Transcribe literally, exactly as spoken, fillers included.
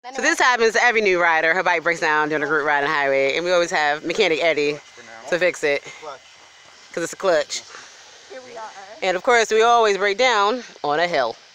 So this happens to every new rider. Her bike breaks down during a group ride on the highway, and we always have mechanic Eddie to fix it because it's a clutch. Here we are. And of course, we always break down on a hill.